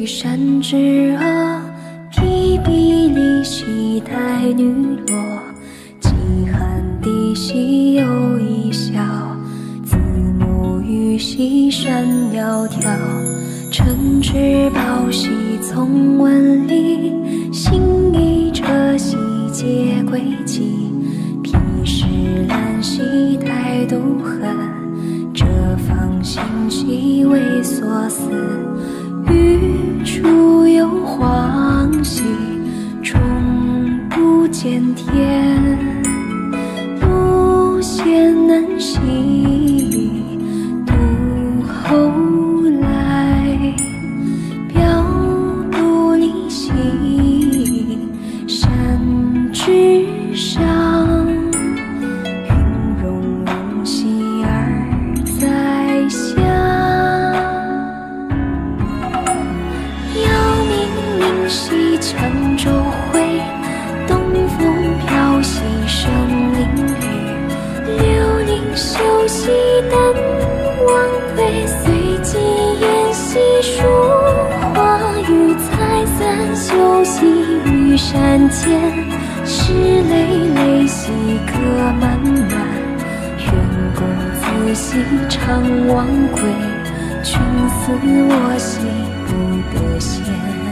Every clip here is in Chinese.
山之阿，披壁离兮带女落。饥寒地兮有一笑，子母于兮山窈窕。乘之宝兮从万里，行夷车兮皆归期。披石兰兮带杜痕，折芳心兮为所思。欲出幽篁兮，终不见天。路险难兮，独后来。表独离兮，山之上。云溶溶兮而在下。兮羌舟回，东风飘兮生灵雨。流灵秀兮丹王归，随机言兮书画语。采散修兮于山间，石累累兮歌漫漫。愿公子兮常忘归，君思我兮不得闲。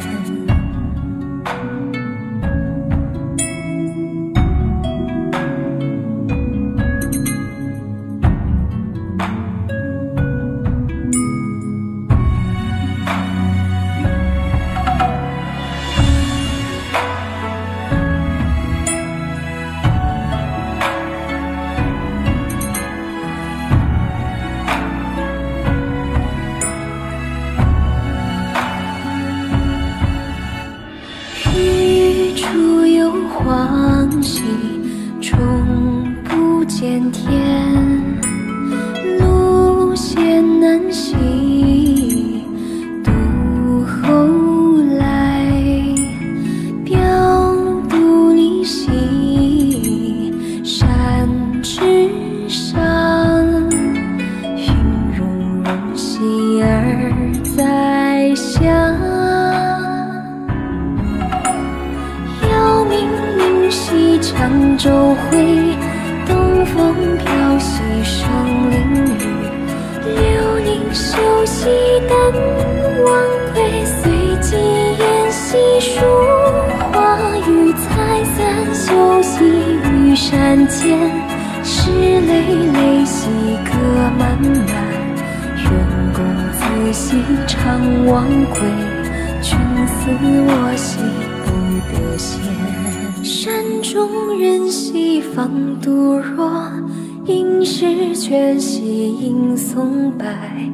出幽篁兮，终不见天。路险难兮，独后来。表独离兮，山之上。云溶溶兮而在下。兮羌舟回，东风飘兮生灵雨。流灵秀兮丹王归，随机言兮书画语。采散修兮于山间，石累累兮歌漫漫。愿公子兮常忘归，君思我兮不得闲。山中人兮芳杜若，应是泉兮迎松柏。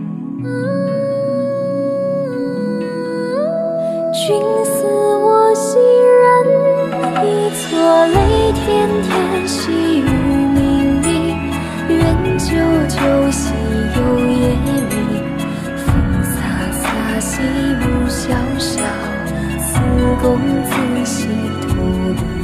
君思我兮然一错，泪天天兮雨冥冥。愿久久兮有夜明，风飒飒兮木萧萧。思公子兮徒留。